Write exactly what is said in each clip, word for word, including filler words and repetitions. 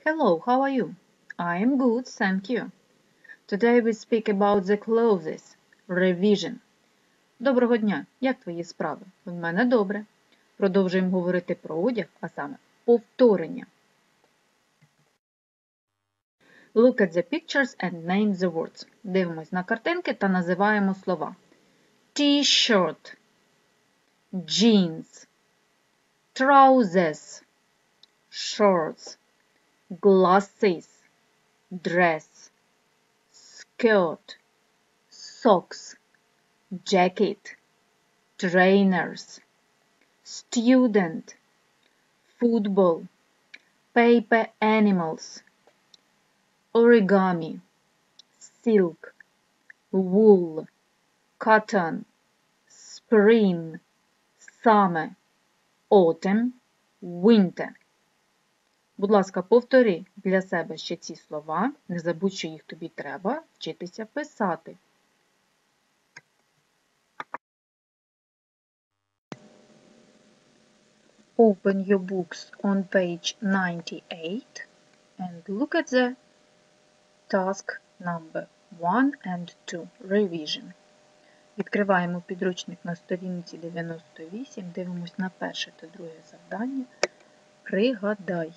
Hello, how are you? I am good, thank you. Today we speak about the clothes. Revision. Доброго дня! Як твої справи? В мене добре. Продовжуємо говорити про одяг, а саме повторення. Look at the pictures and name the words. Дивимось на картинки та називаємо слова. T-shirt, jeans, trousers, shorts, glasses, dress, skirt, socks, jacket, trainers, student, football, paper animals, origami, silk, wool, cotton, spring, summer, autumn, winter. Будь ласка, повтори для себе ще ці слова. Не забудь, що їх тобі треба вчитися писати. Open your books on page ninety-eight and look at the task number one and two, revision. Відкриваємо підручник на сторінці дев'яносто вісім, дивимось на перше та друге завдання. Пригадай.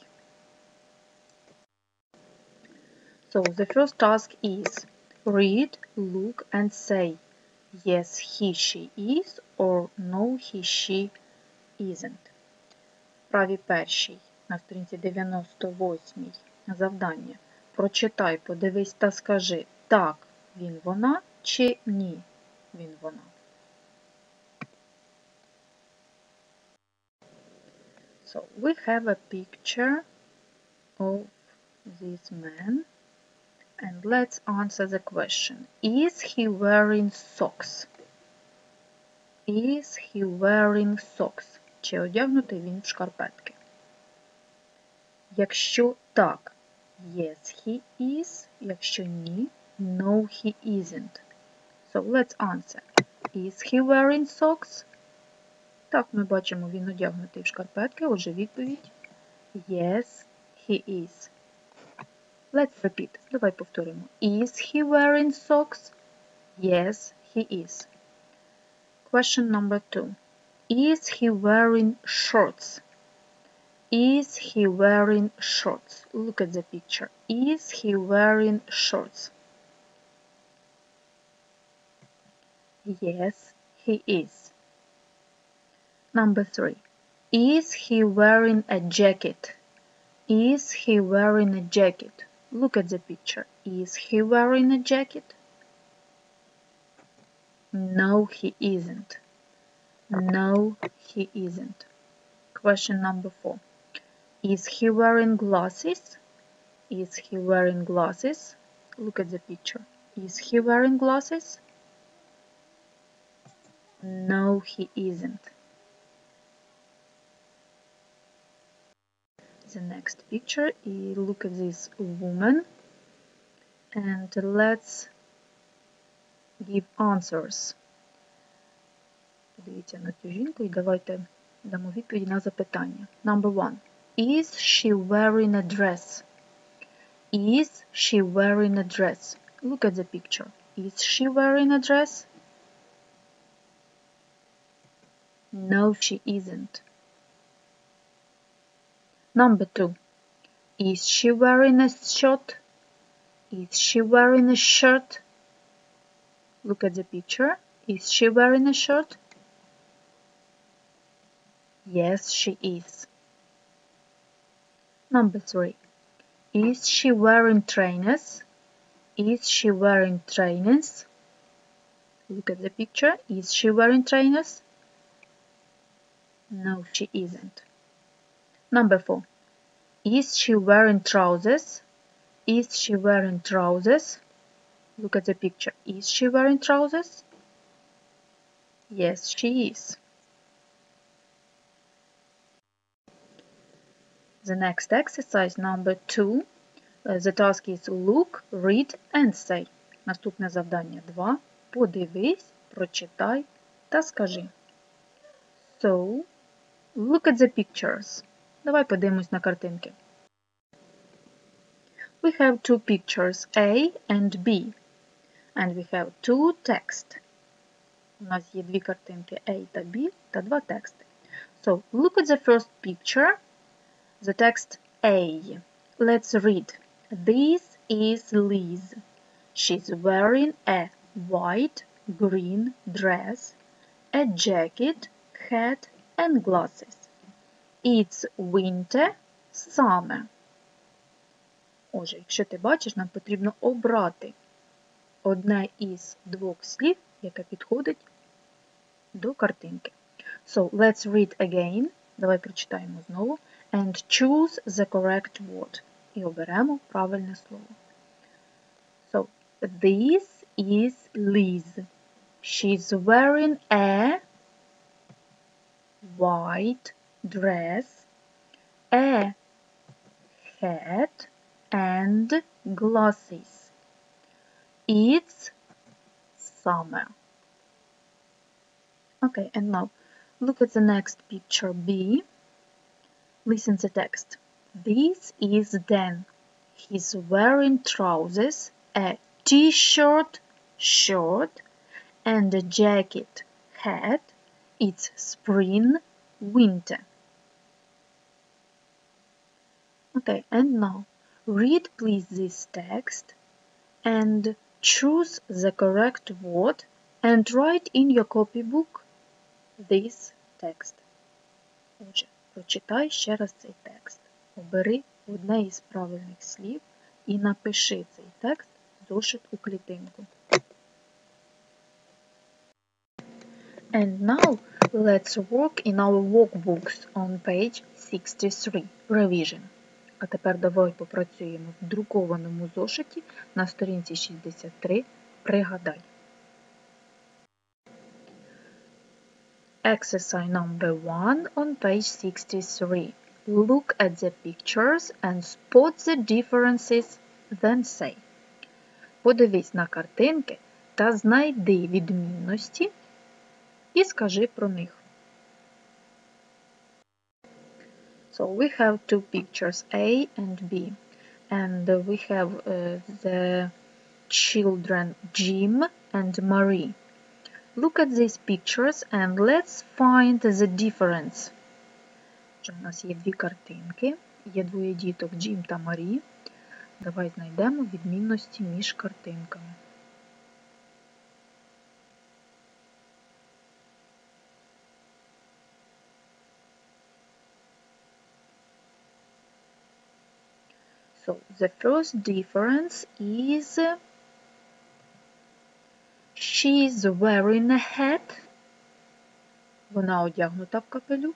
So, the first task is read, look and say yes, he, she is or no, he, she isn't. Вправі першій на сторінці дев'яносто восьмій завдання. Прочитай, подивись та скажи, так, він, вона чи ні, він, вона. So, we have a picture of this man and let's answer the question. Is he wearing socks? Is he wearing socks? Чи одягнутий він в шкарпетки? Якщо так, yes, he is. Якщо ні, no, he isn't. So, let's answer. Is he wearing socks? Так, ми бачимо, він одягнутий в шкарпетки. Отже, відповідь yes, he is. Let's repeat. Давай повторимо. Is he wearing socks? Yes, he is. Question number two. Is he wearing shorts? Is he wearing shorts? Look at the picture. Is he wearing shorts? Yes, he is. Number three. Is he wearing a jacket? Is he wearing a jacket? Look at the picture. Is he wearing a jacket? No, he isn't. No, he isn't. Question number four. Is he wearing glasses? Is he wearing glasses? Look at the picture. Is he wearing glasses? No, he isn't. The next picture, look at this woman and let's give answers. Подивіться на цю жінку і давайте дамо відповідь на запитання. Number one. Is she wearing a dress? Is she wearing a dress? Look at the picture. Is she wearing a dress? No, she isn't. Number two. Is she wearing a shirt? Is she wearing a shirt? Look at the picture. Is she wearing a shirt? Yes, she is. Number three. Is she wearing trainers? Is she wearing trainers? Look at the picture. Is she wearing trainers? No, she isn't. Number four. Is she wearing trousers? Is she wearing trousers? Look at the picture. Is she wearing trousers? Yes, she is. The next exercise, number two. The task is look, read and say. Наступне завдання два. Подивись, прочитай та скажи. So, look at the pictures. Давай подивимось на картинки. We have two pictures, A and B. And we have two text. У нас є дві картинки A та B та два тексти. So, look at the first picture, the text A. Let's read. This is Liz. She's wearing a white, green dress, a jacket, hat and glasses. It's winter, summer. Отже, якщо ти бачиш, нам потрібно обрати одне із двох слів, яке підходить до картинки. So, let's read again. Давай прочитаємо знову. And choose the correct word. І оберемо правильне слово. So, this is Liz. She's wearing a white dress, a hat and glasses. It's summer. Okay, and now look at the next picture B. Listen to the text. This is Dan. He's wearing trousers, a t-shirt, shirt, and a jacket, hat. It's spring, winter. Okay, and now read please this text and choose the correct word and write in your copybook this text. Отже, прочитай ще раз цей текст. Обери одне із правильних слів і напиши цей текст в зошит у клітинку. And now let's work in our workbooks on page sixty-three. Revision. А тепер давай попрацюємо в друкованому зошиті на сторінці шістдесят три. Пригадай. Exercise number one on page sixty-three. Look at the pictures and spot the differences, then say. Подивись на картинки та знайди відмінності і скажи про них. So we have two pictures, A and B. And we have uh, the children Jim and Marie. Look at these pictures and let's find the difference. У нас є дві картинки, є двоє діток Джим та Марі. Давай знайдемо відмінності між картинками. So, the first difference is she's wearing a hat. Вона одягнута в капелюх.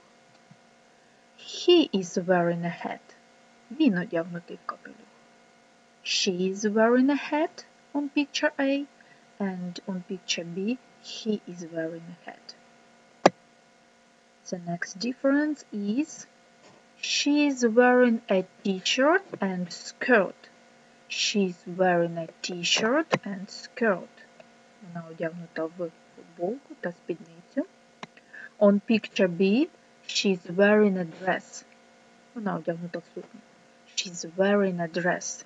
He is wearing a hat. Він одягнутий в капелюх. She is wearing a hat on picture A, and on picture B, he is wearing a hat. The next difference is she is wearing a t-shirt and skirt. She's wearing a t-shirt and skirt. Вона одягнута в футболку та спідницю. On picture B, she's wearing a dress. Вона одягнута в сукню. She's wearing a dress.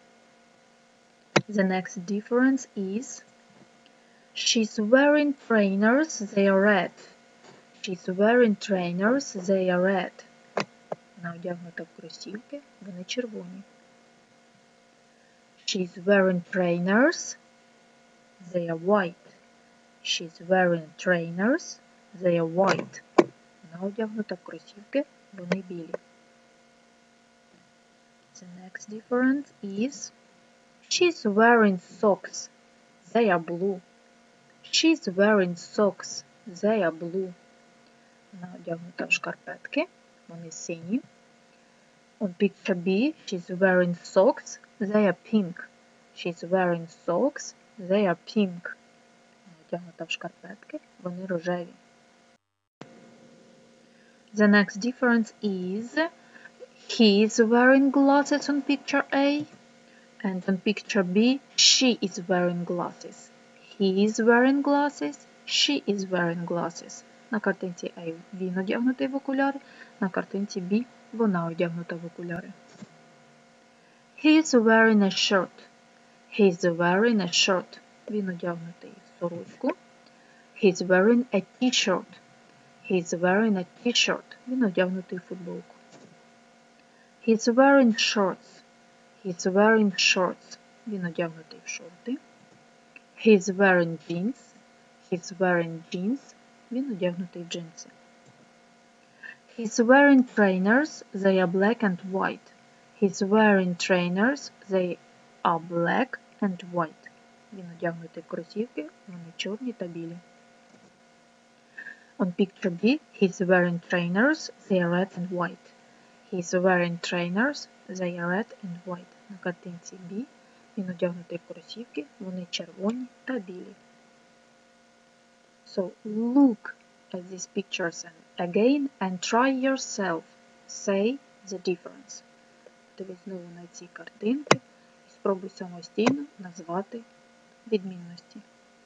The next difference is she's wearing trainers, they are red. She's wearing trainers, they are red. Вона одягнута в кросівки, вони червоні. She's wearing trainers, they are white. She's wearing trainers, they are white. Вона одягнута в кросівки, вони білі. The next difference is she's wearing socks, they are blue. She's wearing socks, they are blue. Вона одягнута в шкарпетки, вони сині. On picture B, she's wearing socks, they are pink. She's wearing socks, they are pink. Вона одягнута в шкарпетки, вони рожеві. The next difference is he is wearing glasses on picture A, and on picture B, she is wearing glasses. He is wearing glasses, she is wearing glasses. На картинці A він одягнутий в окуляри, на картинці B вона одягнута в окуляри. He's wearing a shirt. He's wearing a shirt. Він одягнутий в сорочку. He's wearing a t-shirt. He's wearing a t-shirt. Він одягнутий в футболку. He's wearing shorts. He's wearing shorts. Він одягнутий в шорти. He's wearing jeans. He's wearing jeans. Він одягнутий в джинси. He's wearing trainers. They are black and white. He's wearing trainers. They are black and white. Він одягнутий в кросівки. Вони чорні та білі. On picture B, he's wearing trainers. They are red and white. He's wearing trainers. They are red and white. На картинці B він одягнутий в кросівки. Вони червоні та білі. So, look at these pictures again and try yourself. Say the difference. Дивись знову на ці картинки і спробуй самостійно назвати відмінності.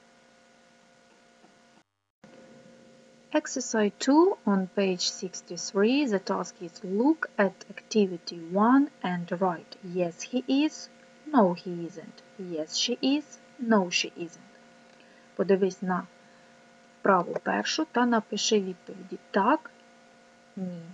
Exercise two on page sixty-three. The task is look at activity one and write yes he is, no he isn't, yes she is, no she isn't. Подивись на вправу першу та напиши відповіді так, ні.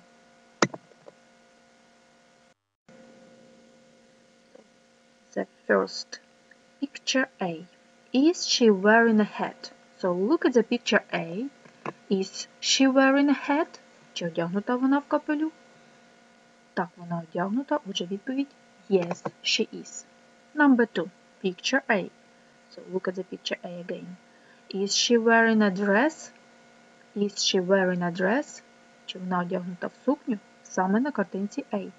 The first picture A. Is she wearing a hat? So look at the picture A. Is she wearing a hat? Чи одягнута вона в капелюх? Так, вона одягнута. Отже, відповідь yes, she is. Number two. Picture A. So look at the picture A again. Is she wearing a dress? Is she wearing a dress? Чи вона одягнута в сукню? Саме на картинці A.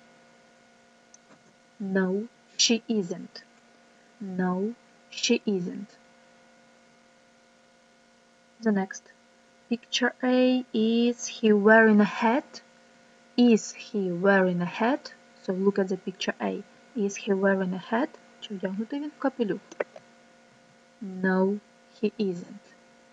No, she isn't. No, she isn't. The next. Picture A. Is he wearing a hat? Is he wearing a hat? So look at the picture A. Is he wearing a hat? Чи одягнутий він в капелюх? No, he isn't.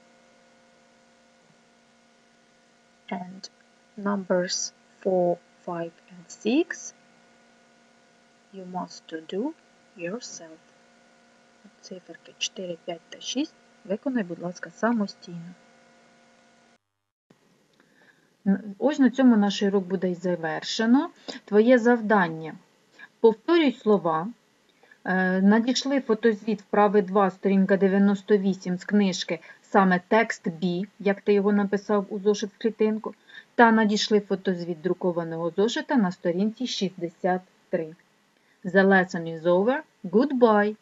And numbers four, five, and six you must do yourself. Циферки чотири, п'ять та шість виконай, будь ласка, самостійно. Ось на цьому наш урок буде і завершено. Твоє завдання. Повторюй слова. Надійшли фотозвіт вправи два, сторінка дев'яносто вісім з книжки, саме текст B, як ти його написав у зошит в клітинку, та надійшли фотозвіт друкованого зошита на сторінці шістдесят три. The lesson is over. Goodbye.